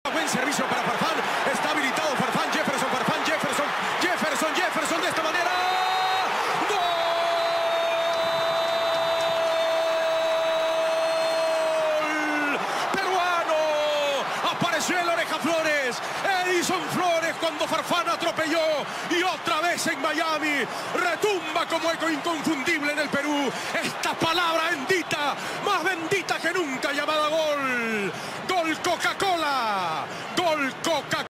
Buen servicio para Farfán. Está habilitado Farfán, Jefferson, Farfán, Jefferson, Jefferson, Jefferson de esta manera. ¡Gol! Peruano. Apareció el Oreja Flores. Edison Flores cuando Farfán atropelló. Y otra vez en Miami. Retumba como eco inconfundible en el Perú. Esta palabra bendita, más bendita que nunca, llamada gol. Gol Coca-Cola. Gol Coca-Cola.